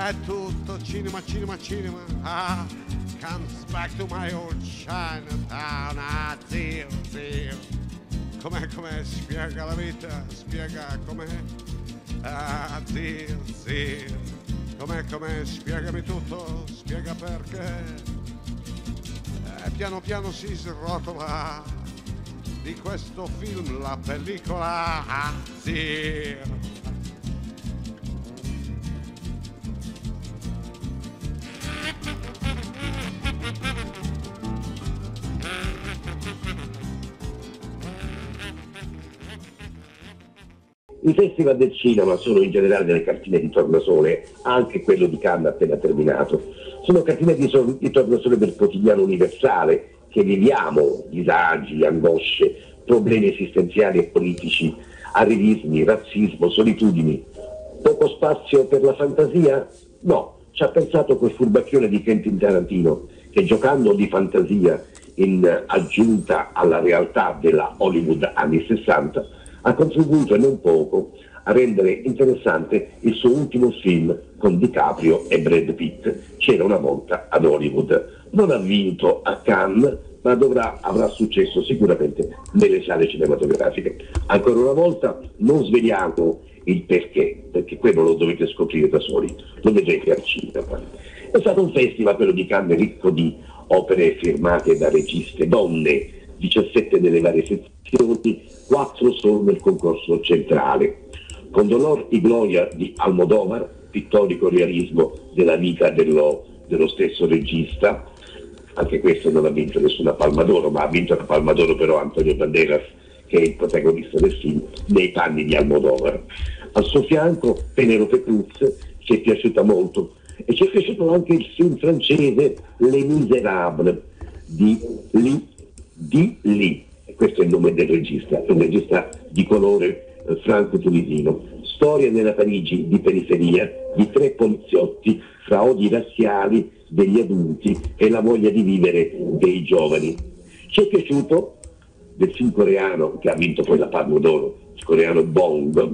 è tutto cinema, cinema, cinema. Ah, comes back to my old Chinatown. Ah, zio, zio. Com'è, spiega la vita, spiega com'è. Ah, zio, zio. Com'è, spiegami tutto, spiega perché. Piano piano si srotola di questo film la pellicola. Ah, zio. I festival del cinema sono in generale delle cartine di tornasole, anche quello di Cannes appena terminato. Sono cartine di tornasole del quotidiano universale che viviamo, disagi, angosce, problemi esistenziali e politici, arrivismi, razzismo, solitudini. Poco spazio per la fantasia? No, ci ha pensato quel furbacchione di Quentin Tarantino che, giocando di fantasia in aggiunta alla realtà della Hollywood anni 60, ha contribuito e non poco a rendere interessante il suo ultimo film con DiCaprio e Brad Pitt, C'era una volta ad Hollywood. Non ha vinto a Cannes, ma avrà successo sicuramente nelle sale cinematografiche. Ancora una volta non sveliamo il perché quello lo dovete scoprire da soli, lo vedrete al cinema. È stato un festival, quello di Cannes, ricco di opere firmate da registe donne, 17 nelle varie sezioni, 4 solo nel concorso centrale. Con Dolor y Gloria di Almodóvar, pittorico realismo della vita dello stesso regista. Anche questo non ha vinto nessuna Palma d'Oro, ma ha vinto la Palma d'Oro però Antonio Banderas, che è il protagonista del film, nei panni di Almodóvar. Al suo fianco Penélope Cruz, ci è piaciuta molto, e ci è piaciuto anche il film francese Les Misérables di Lee. Questo è il nome del regista, è un regista di colore franco-tunisino. Storia nella Parigi di periferia di 3 poliziotti fra odi razziali degli adulti e la voglia di vivere dei giovani. Ci è piaciuto del film coreano che ha vinto poi la Palma d'Oro, il coreano Bong,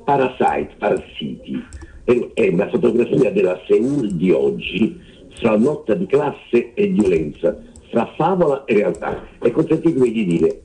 Parassiti. È una fotografia della Seul di oggi, fra lotta di classe e violenza, fra favola e realtà. E consentitemi di dire,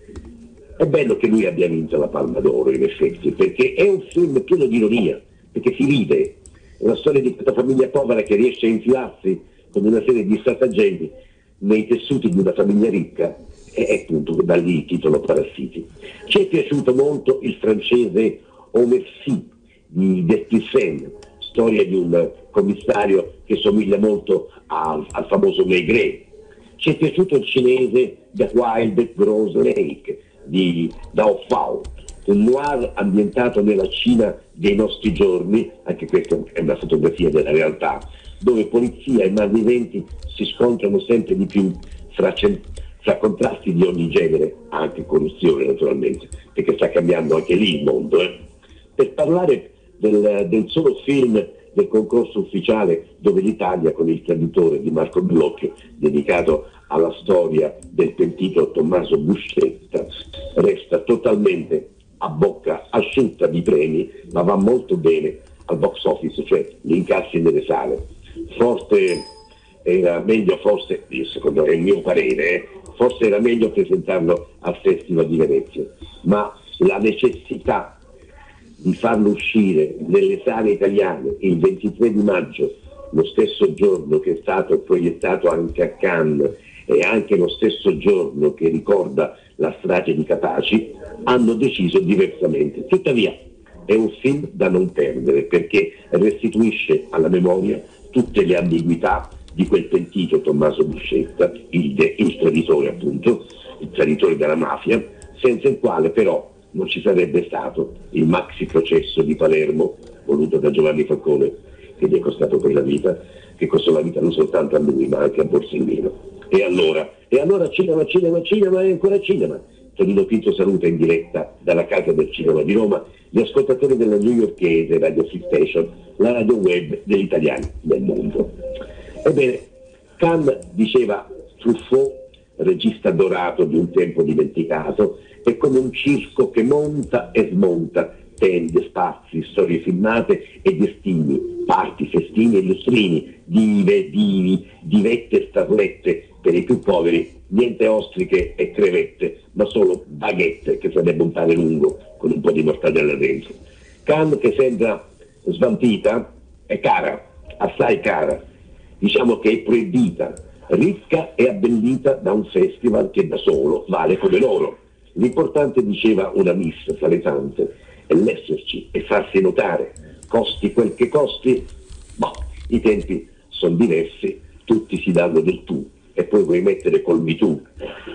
è bello che lui abbia vinto la Palma d'Oro, in effetti, perché è un film pieno di ironia, perché si ride. È una storia di questa famiglia povera che riesce a infilarsi con una serie di stratagemmi nei tessuti di una famiglia ricca, e appunto da lì il titolo Parassiti. Ci è piaciuto molto il francese Oh Merci di Desplicen, storia di un commissario che somiglia molto al famoso Maigret. Ci è piaciuto il cinese The Wild Rose Lake di Dao Fao, un noir ambientato nella Cina dei nostri giorni, anche questa è una fotografia della realtà, dove polizia e malviventi si scontrano sempre di più fra contrasti di ogni genere, anche corruzione naturalmente, perché sta cambiando anche lì il mondo. Per parlare del solo film del concorso ufficiale dove l'Italia, con Il traditore di Marco Bellocchio, dedicato alla storia del pentito Tommaso Buscetta, resta totalmente a bocca asciutta di premi, ma va molto bene al box office, cioè gli incassi nelle sale. Forse era meglio, secondo il mio parere, forse era meglio presentarlo al Festival di Venezia, ma la necessità di farlo uscire nelle sale italiane il 23 di maggio, lo stesso giorno che è stato proiettato anche a Cannes e anche lo stesso giorno che ricorda la strage di Capaci, hanno deciso diversamente. Tuttavia è un film da non perdere, perché restituisce alla memoria tutte le ambiguità di quel pentito Tommaso Buscetta, il traditore appunto, il traditore della mafia, senza il quale però non ci sarebbe stato il maxi processo di Palermo voluto da Giovanni Falcone, che gli è costato poi la vita, che costò la vita non soltanto a lui ma anche a Borsellino. E allora cinema e ancora cinema. Tonino Pinto saluta in diretta dalla Casa del Cinema di Roma gli ascoltatori della newyorkese Radio Free Station, la radio web degli italiani nel mondo. Ebbene, Cannes, diceva Truffaut, regista dorato di un tempo dimenticato, è come un circo che monta e smonta tende, spazi, storie filmate e destini parti, festini e lustrini, dive, divi, divette e starlette per i più poveri, niente ostriche e crevette, ma solo baguette, che sarebbe un pane lungo con un po' di mortadella dentro. Cannes, che sembra svampita, è cara, assai cara, diciamo che è proibita, ricca e abbellita da un festival che da solo vale come l'oro. L'importante, diceva una miss salesante, è l'esserci e farsi notare, costi quel che costi. Boh, i tempi sono diversi, tutti si danno del tu e poi vuoi mettere col mi tu.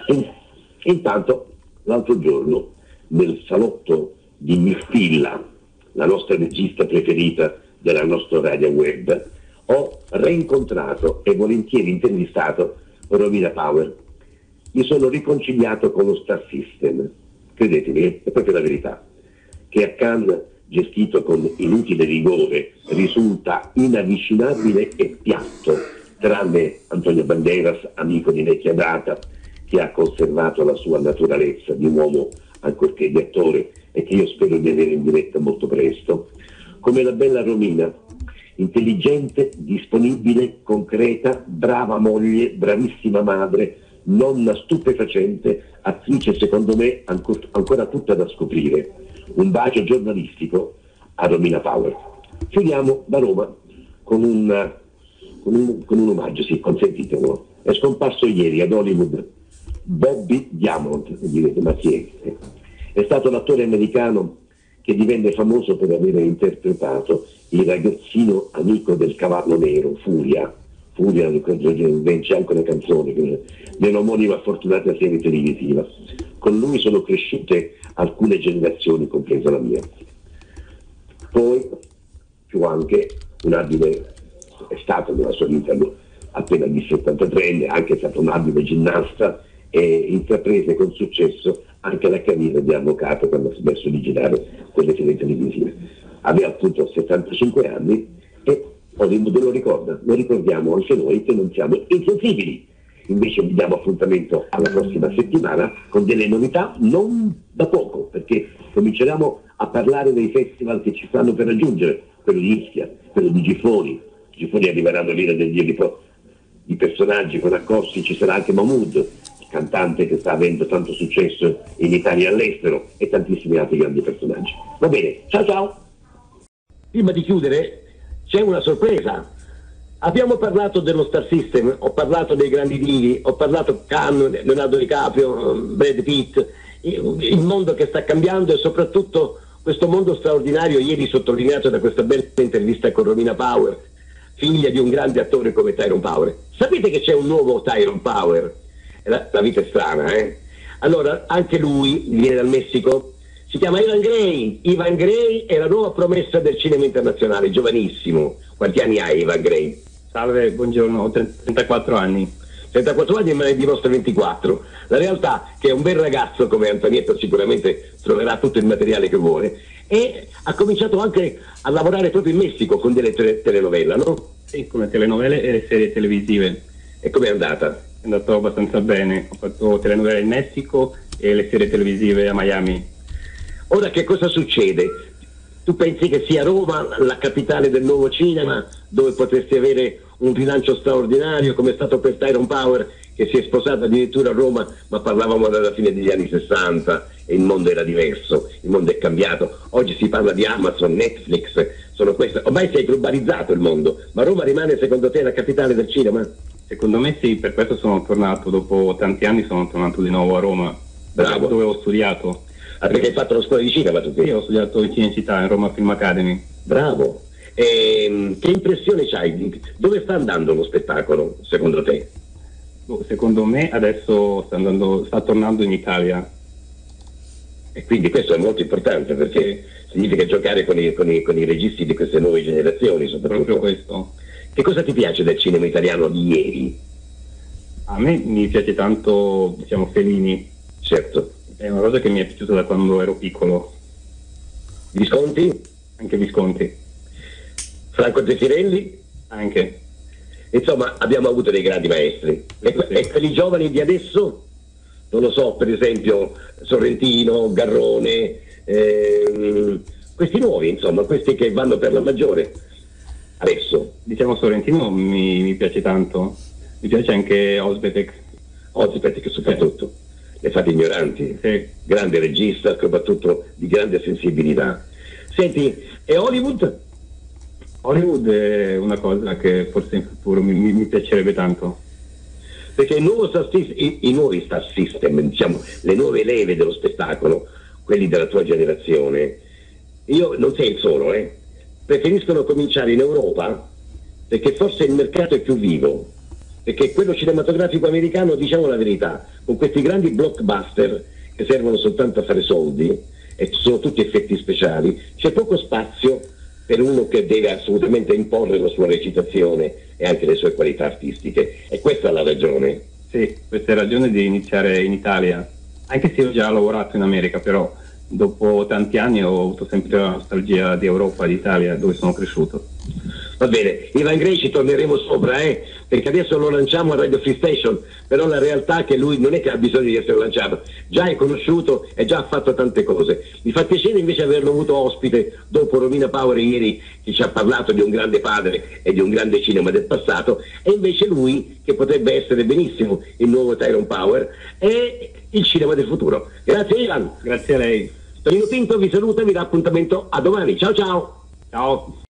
Intanto l'altro giorno nel salotto di Mirtilla, la nostra regista preferita della nostra radio web, ho reincontrato e volentieri intervistato Romina Power. Mi sono riconciliato con lo Star System, credetemi, è proprio la verità, che a Cannes, gestito con inutile rigore, risulta inavvicinabile e piatto, tranne Antonio Banderas, amico di vecchia data, che ha conservato la sua naturalezza di uomo ancorché di attore e che io spero di avere in diretta molto presto, come la bella Romina, intelligente, disponibile, concreta, brava moglie, bravissima madre, nonna stupefacente, attrice secondo me ancora tutta da scoprire. Un bacio giornalistico a Romina Power. Chiudiamo da Roma con un omaggio, sì, consentitemelo. È scomparso ieri ad Hollywood Bobby Diamond, direte, ma chi è? È stato l'attore americano che divenne famoso per aver interpretato il ragazzino amico del cavallo nero, Furia, c'è anche una canzone nell'omonima fortunata serie televisiva. Con lui sono cresciute alcune generazioni, compresa la mia. Poi più anche un abile, è stato nella sua vita appena di 73enne, anche stato un abile ginnasta e intraprese con successo anche la carriera di avvocato quando si è messo di girare quelle serie televisive. Aveva appunto 75 anni e Hollywood lo ricorda, lo ricordiamo anche noi che non siamo insensibili. Invece vi diamo appuntamento alla prossima settimana con delle novità non da poco, perché cominceremo a parlare dei festival che ci stanno per raggiungere, quello di Ischia, quello di Gifoni. Gifoni arriveranno l'ira del dio di personaggi con accorsi, ci sarà anche Mahmood, il cantante che sta avendo tanto successo in Italia e all'estero, e tantissimi altri grandi personaggi. Va bene, ciao ciao! Prima di chiudere c'è una sorpresa. Abbiamo parlato dello Star System, ho parlato dei grandi divi, ho parlato Cannes, Leonardo DiCaprio, Brad Pitt, il mondo che sta cambiando e soprattutto questo mondo straordinario, ieri sottolineato da questa bella intervista con Romina Power, figlia di un grande attore come Tyrone Power. Sapete che c'è un nuovo Tyrone Power? La vita è strana, eh? Allora, anche lui viene dal Messico, si chiama Ivan Gray. Ivan Gray è la nuova promessa del cinema internazionale, giovanissimo. Quanti anni hai, Ivan Gray? Salve, buongiorno, ho 34 anni. 34 anni e me ne dimostra 24. La realtà è che è un bel ragazzo come Antonietto, sicuramente troverà tutto il materiale che vuole, e ha cominciato anche a lavorare proprio in Messico con delle telenovela, no? Sì, come telenovele e serie televisive. E com'è andata? È andato abbastanza bene, ho fatto telenovele in Messico e le serie televisive a Miami. Ora che cosa succede? Tu pensi che sia Roma la capitale del nuovo cinema, dove potresti avere un rilancio straordinario, come è stato per Tyrone Power, che si è sposato addirittura a Roma, ma parlavamo dalla fine degli anni 60 e il mondo era diverso, il mondo è cambiato. Oggi si parla di Amazon, Netflix, sono queste. Ormai si è globalizzato il mondo, ma Roma rimane secondo te la capitale del cinema? Secondo me sì, per questo sono tornato, dopo tanti anni sono tornato di nuovo a Roma, Bravo. Dove ho studiato. Ah, perché hai fatto la scuola di cinema tu? Sì, ho studiato in Cinecittà, in Roma Film Academy. Bravo. Che impressione c'hai? Dove sta andando lo spettacolo, secondo te? Secondo me adesso sta tornando in Italia. E quindi questo è molto importante, perché significa giocare con i registi di queste nuove generazioni, soprattutto. Proprio questo. Che cosa ti piace del cinema italiano di ieri? A me mi piace tanto, diciamo, Fellini. Certo. È una cosa che mi è piaciuta da quando ero piccolo. Visconti? Anche Visconti. Franco Zeffirelli? Anche. Insomma, abbiamo avuto dei grandi maestri. E quelli giovani di adesso? Non lo so, per esempio Sorrentino, Garrone, questi nuovi, insomma, questi che vanno per la maggiore. adesso. Diciamo Sorrentino mi piace tanto, mi piace anche Osbetek. Osbetek soprattutto, le fate ignoranti, Sì. grande regista, soprattutto di grande sensibilità. Senti, e Hollywood? Hollywood è una cosa che forse in futuro mi piacerebbe tanto. Perché il nuovo i nuovi star system, diciamo, le nuove leve dello spettacolo, quelli della tua generazione, io non sei il solo, preferiscono cominciare in Europa, perché forse il mercato è più vivo, perché quello cinematografico americano, diciamo la verità, con questi grandi blockbuster che servono soltanto a fare soldi, e sono tutti effetti speciali, c'è poco spazio per uno che deve assolutamente imporre la sua recitazione e anche le sue qualità artistiche. E questa è la ragione. Sì, questa è la ragione di iniziare in Italia, anche se ho già lavorato in America, però dopo tanti anni ho avuto sempre la nostalgia di Europa, di Italia, dove sono cresciuto. Va bene, Ivan Grey ci torneremo sopra, perché adesso lo lanciamo a Radio Free Station, però la realtà è che lui non è che ha bisogno di essere lanciato, già è conosciuto e già ha fatto tante cose. Mi fa piacere invece averlo avuto ospite dopo Romina Power ieri, che ci ha parlato di un grande padre e di un grande cinema del passato, e invece lui, che potrebbe essere benissimo il nuovo Tyrone Power, è il cinema del futuro. Grazie Ivan. Grazie a lei. Tonino Pinto vi saluta e vi dà appuntamento a domani. Ciao ciao. Ciao.